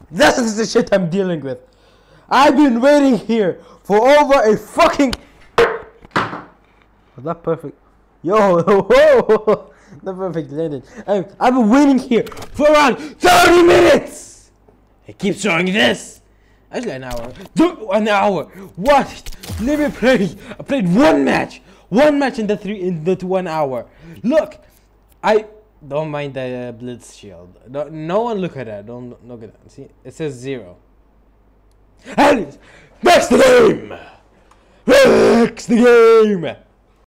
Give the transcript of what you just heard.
This is the shit I'm dealing with. I've been waiting here for over a fucking... Was that perfect? Yo, whoa, the perfect landing. I've been waiting here for around 30 minutes. It keeps showing this. Actually, an hour. An hour. What? Let me play. I played one match in the 1 hour. Look, I don't mind the blitz shield. No one look at that. Don't look at that. See, it says 0. And next the game. Next the game.